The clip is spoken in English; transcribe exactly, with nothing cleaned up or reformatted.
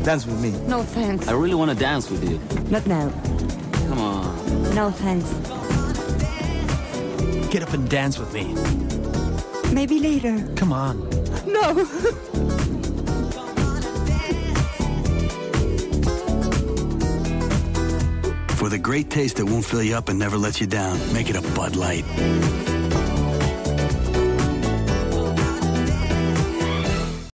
Dance with me. No thanks. I really want to dance with you. Not now. Come on. No thanks. Get up and dance with me. Maybe later. Come on. No. For the great taste that won't fill you up and never lets you down, make it a Bud Light.